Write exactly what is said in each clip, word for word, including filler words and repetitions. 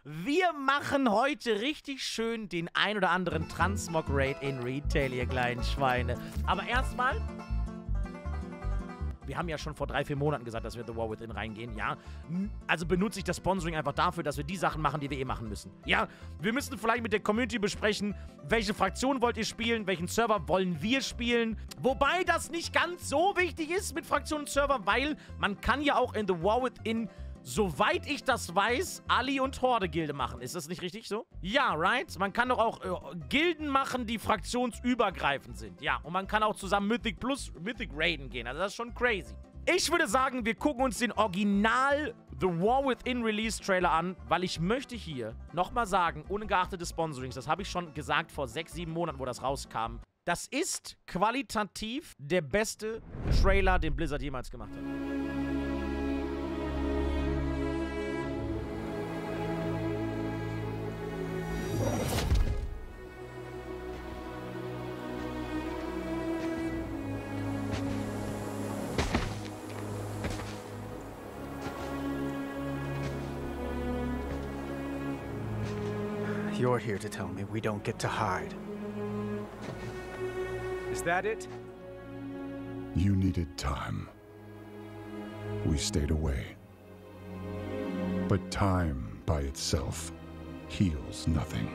Wir machen heute richtig schön den ein oder anderen Transmog-Raid in Retail, ihr kleinen Schweine. Aber erstmal... Wir haben ja schon vor drei, vier Monaten gesagt, dass wir The War Within reingehen, ja. Also benutze ich das Sponsoring einfach dafür, dass wir die Sachen machen, die wir eh machen müssen. Ja, wir müssen vielleicht mit der Community besprechen, welche Fraktion wollt ihr spielen, welchen Server wollen wir spielen. Wobei das nicht ganz so wichtig ist mit Fraktion und Server, weil man kann ja auch in The War Within, soweit ich das weiß, Ali- und Horde-Gilde machen. Ist das nicht richtig so? Ja, right? Man kann doch auch äh, Gilden machen, die fraktionsübergreifend sind. Ja, und man kann auch zusammen Mythic plus Mythic raiden gehen. Also das ist schon crazy. Ich würde sagen, wir gucken uns den Original The War Within Release Trailer an, weil ich möchte hier nochmal sagen, ungeachtet des Sponsorings, das habe ich schon gesagt vor sechs, sieben Monaten, wo das rauskam, das ist qualitativ der beste Trailer, den Blizzard jemals gemacht hat. You're here to tell me we don't get to hide. Is that it? You needed time. We stayed away. But time by itself heals nothing.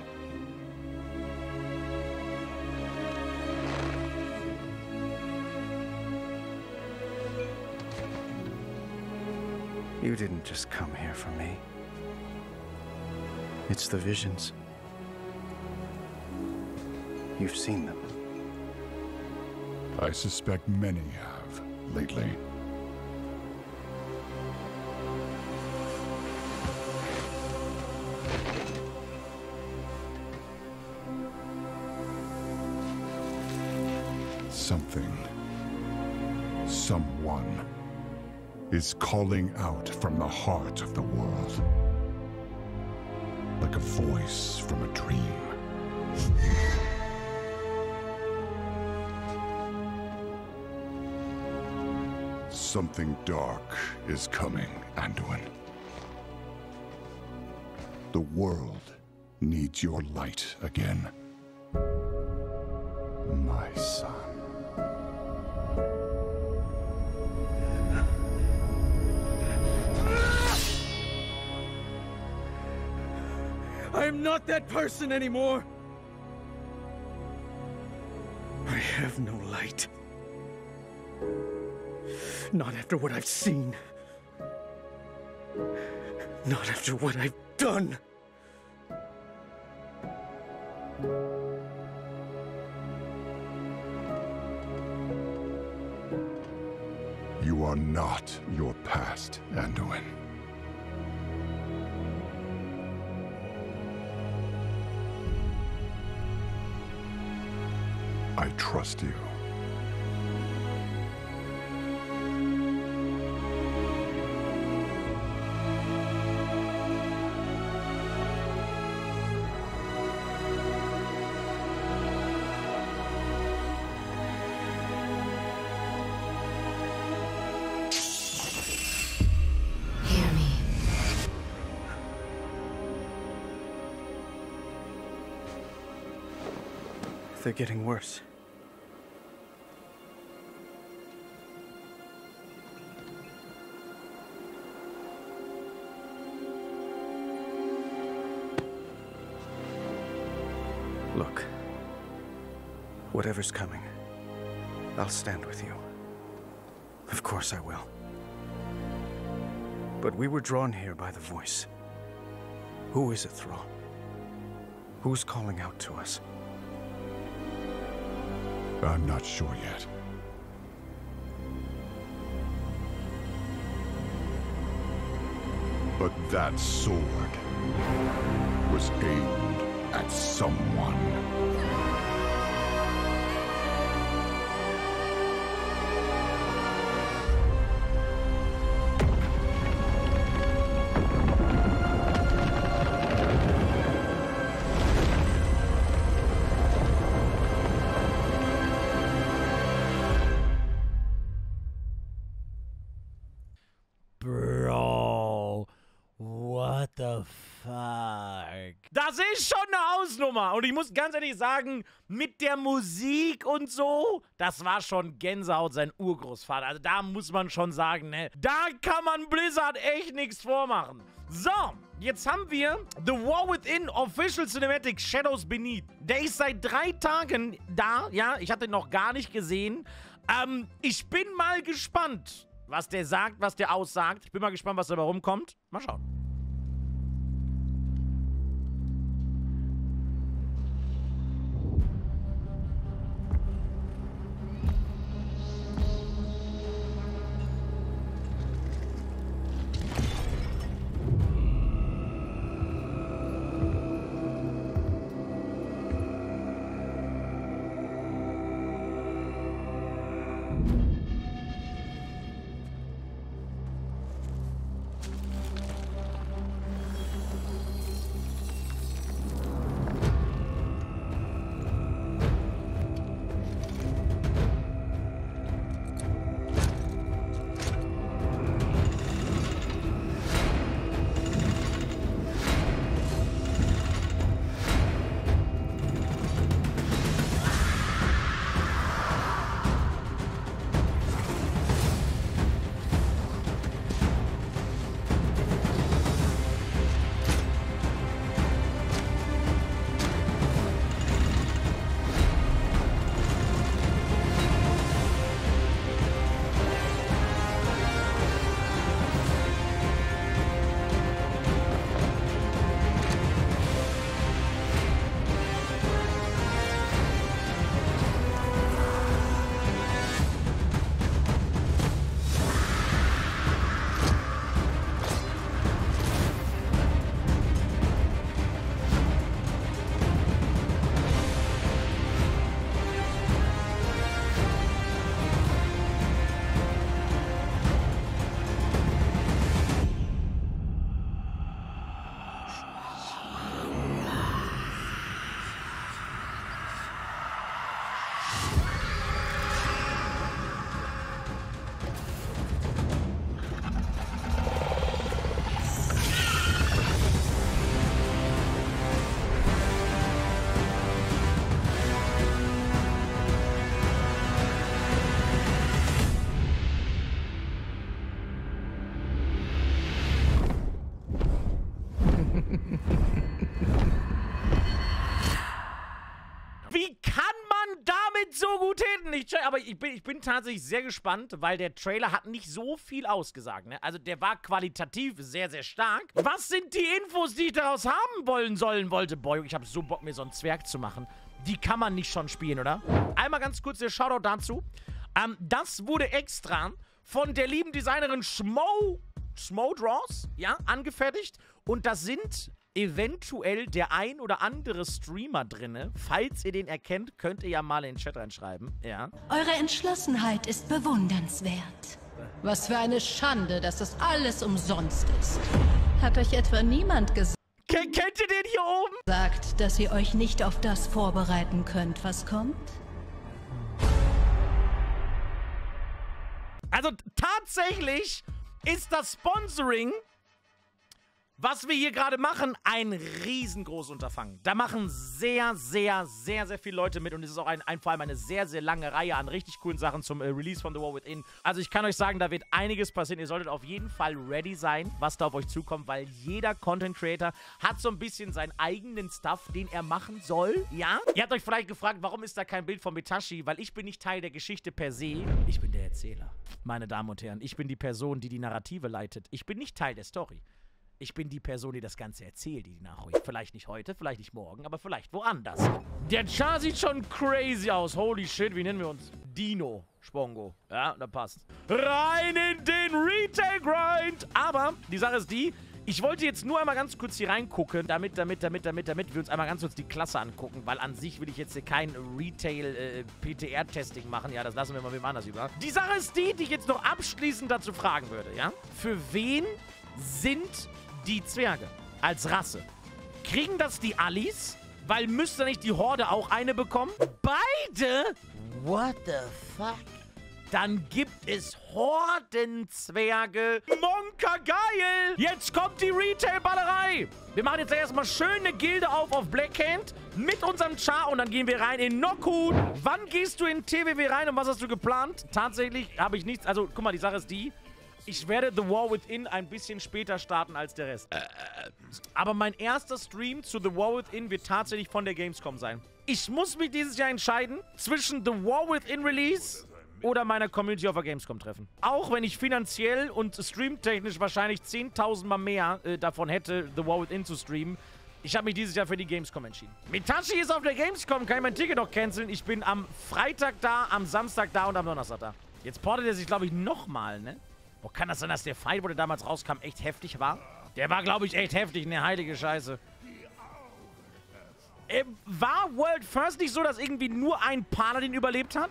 You didn't just come here for me. It's the visions. You've seen them. I suspect many have lately. Something, someone, is calling out from the heart of the world. Like a voice from a dream. Something dark is coming, Anduin. The world needs your light again. My son. I'm not that person anymore. I have no light. Not after what I've seen. Not after what I've done. You are not your past, Anduin. I trust you. Hear me. They're getting worse. Look, whatever's coming, I'll stand with you. Of course I will. But we were drawn here by the voice. Who is it, Thrall? Who's calling out to us? I'm not sure yet. But that sword was aimed at someone. Bro, what the fuck? Das ist schon eine Hausnummer. Und ich muss ganz ehrlich sagen, mit der Musik und so, das war schon Gänsehaut sein Urgroßvater. Also da muss man schon sagen, ne, da kann man Blizzard echt nichts vormachen. So, jetzt haben wir The War Within Official Cinematic Shadows Beneath. Der ist seit drei Tagen da, ja, ich hatte ihn noch gar nicht gesehen. Ähm, ich bin mal gespannt, was der sagt, was der aussagt. Ich bin mal gespannt, was dabei rumkommt. Mal schauen. Wie kann man damit so gut hin? Ich, aber ich bin, ich bin tatsächlich sehr gespannt, weil der Trailer hat nicht so viel ausgesagt. Ne? Also der war qualitativ sehr, sehr stark. Was sind die Infos, die ich daraus haben wollen sollen wollte? Boy, ich habe so Bock, mir so einen Zwerg zu machen. Die kann man nicht schon spielen, oder? Einmal ganz kurz der Shoutout dazu. Ähm, das wurde extra von der lieben Designerin Schmo, Schmo Draws, ja, angefertigt. Und das sind eventuell der ein oder andere Streamer drinne. Falls ihr den erkennt, könnt ihr ja mal in den Chat reinschreiben. Ja. Eure Entschlossenheit ist bewundernswert. Was für eine Schande, dass das alles umsonst ist. Hat euch etwa niemand gesagt, Ken kennt ihr den hier oben? Sagt, dass ihr euch nicht auf das vorbereiten könnt, was kommt? Also tatsächlich ist das Sponsoring, was wir hier gerade machen, ein riesengroßes Unterfangen. Da machen sehr, sehr, sehr, sehr viele Leute mit und es ist auch ein, ein, vor allem eine sehr, sehr lange Reihe an richtig coolen Sachen zum äh, Release von The War Within. Also ich kann euch sagen, da wird einiges passieren. Ihr solltet auf jeden Fall ready sein, was da auf euch zukommt, weil jeder Content Creator hat so ein bisschen seinen eigenen Stuff, den er machen soll. Ja? Ihr habt euch vielleicht gefragt, warum ist da kein Bild von Mitashi? Weil ich bin nicht Teil der Geschichte per se. Ich bin der Erzähler. Meine Damen und Herren, ich bin die Person, die die Narrative leitet. Ich bin nicht Teil der Story. Ich bin die Person, die das Ganze erzählt, die nachholt. Vielleicht nicht heute, vielleicht nicht morgen, aber vielleicht woanders. Der Char sieht schon crazy aus. Holy shit, wie nennen wir uns? Dino Spongo. Ja, da passt. Rein in den Retail-Grind. Aber die Sache ist die, ich wollte jetzt nur einmal ganz kurz hier reingucken, damit, damit, damit, damit, damit wir uns einmal ganz kurz die Klasse angucken, weil an sich will ich jetzt hier kein Retail-P T R-Testing machen. Ja, das lassen wir mal wem anders über. Die Sache ist die, die ich jetzt noch abschließend dazu fragen würde, ja? Für wen sind die Zwerge als Rasse? Kriegen das die Allis? Weil müsste nicht die Horde auch eine bekommen? Beide? What the fuck? Dann gibt es Hordenzwerge. Monka geil! Jetzt kommt die Retail-Ballerei. Wir machen jetzt erstmal schön eine Gilde auf auf Blackhand mit unserem Char und dann gehen wir rein in Nokkun. Wann gehst du in T W W rein und was hast du geplant? Tatsächlich habe ich nichts. Also, guck mal, die Sache ist die. Ich werde The War Within ein bisschen später starten als der Rest. Aber mein erster Stream zu The War Within wird tatsächlich von der Gamescom sein. Ich muss mich dieses Jahr entscheiden zwischen The War Within Release oder meiner Community auf der Gamescom treffen. Auch wenn ich finanziell und streamtechnisch wahrscheinlich zehntausend Mal mehr äh, davon hätte, The War Within zu streamen. Ich habe mich dieses Jahr für die Gamescom entschieden. Mitachi ist auf der Gamescom, kann ich mein Ticket noch canceln. Ich bin am Freitag da, am Samstag da und am Donnerstag da. Jetzt portet er sich, glaube ich, nochmal, ne? Oh, kann das sein, dass der Fight, wo der damals rauskam, echt heftig war? Der war, glaube ich, echt heftig, ne heilige Scheiße. Äh, war World First nicht so, dass irgendwie nur ein Paladin überlebt hat?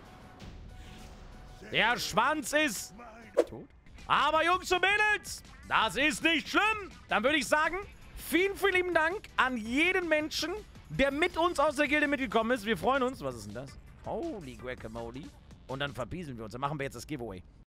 Der Schwanz ist tot. Aber Jungs und Mädels, das ist nicht schlimm. Dann würde ich sagen, vielen, vielen lieben Dank an jeden Menschen, der mit uns aus der Gilde mitgekommen ist. Wir freuen uns. Was ist denn das? Holy Guacamole. Und dann verpieseln wir uns. Dann machen wir jetzt das Giveaway.